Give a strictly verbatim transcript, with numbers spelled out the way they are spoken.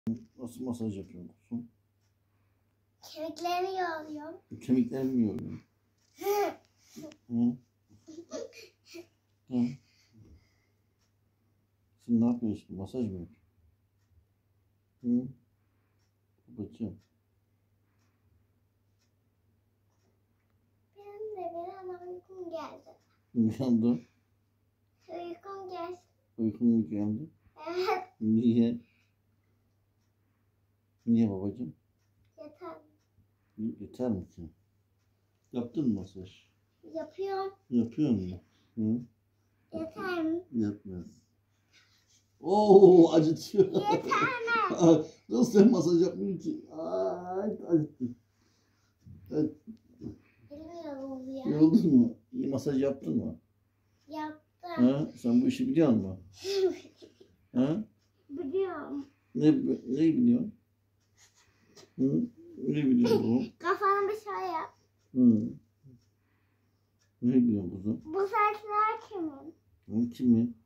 Nasıl masaj yapıyorsun kuzum? Kemiklerini yağlıyorum. Kemiklerimi mi yoruyorsun? Hı? Hı? Şimdi ne yapıyorsun? Masaj mı yapıyorsun? Hı? Babacığım. Benim de biraz uykum geldi. Uyandı. Uykum geldi. Uykun mu geldi? Evet. Niye? Niye babacığım? Yeter. Yeter mi ki? Yaptın mı masaj? Yapıyorum. Yapıyor musun? Hı? Yeter mi? Yapmaz. Oo, acıtıyor. Yeter mi? Nasıl sen masaj yapmıyorsun ki? Ay, acıttı. Evet. Bilmiyorum ya. Yoruldun mu? İyi masaj yaptın mı? Yaptım. Ha? Sen bu işi biliyor musun? Ha? Biliyorum. Ne, neyi biliyorsun? Hı? Ne biliyorsun bu? Kafana bir şey yap. Hı. Ne biliyorsun kuzum? Bu saçlar kimin? Hı, kimin?